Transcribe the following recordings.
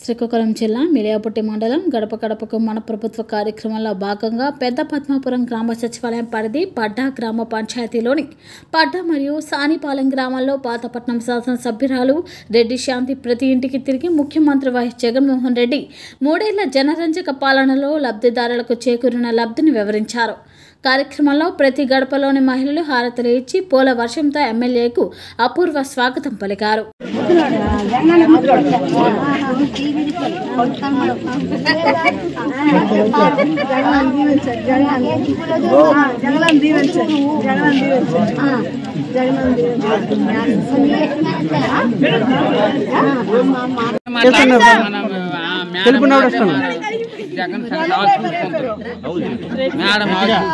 శ్రీకాకుళం జిల్లా మిలియాపుట్టి మండలం గడప గడపకు మన ప్రభుత్వ కార్యక్రమంలో భాగంగా పెద్ద పద్మాపురం గ్రామ సచివాలయం పరిధి పడ్డా గ్రామ పంచాయతీలోని పడ్డా మరియు సానిపాలెం గ్రామాల్లో పాతపట్నం శాసనసభ్యురాలు రెడ్డి శాంతి ప్రతి ఇంటికి తిరిగి ముఖ్యమంత్రి వైఎస్ జగన్మోహన్ రెడ్డి 3 ఏళ్ల జనరంజక పాలనలో లబ్ధిదారులకు చేకూరిన లబ్ధిని వివరించారు. కార్యక్రమంలో ప్రతి గడపలోని మహిళలు హారతులు ఇచ్చి పూల వర్షంతో ఎమ్మెల్యేకు అపూర్వ స్వాగతం పలికారు. జగన్ మేడం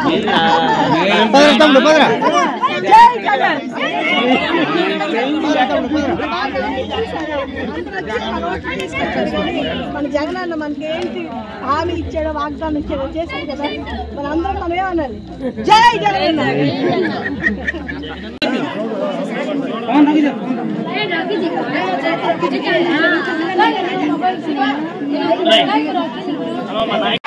మన జగన్ అన్న మనకి ఏంటి హామీ ఇచ్చాడో వాగ్దానం ఇచ్చాడో చేశాడు కదా, మన అందరం మనం ఏమనాలి, జై జగన్.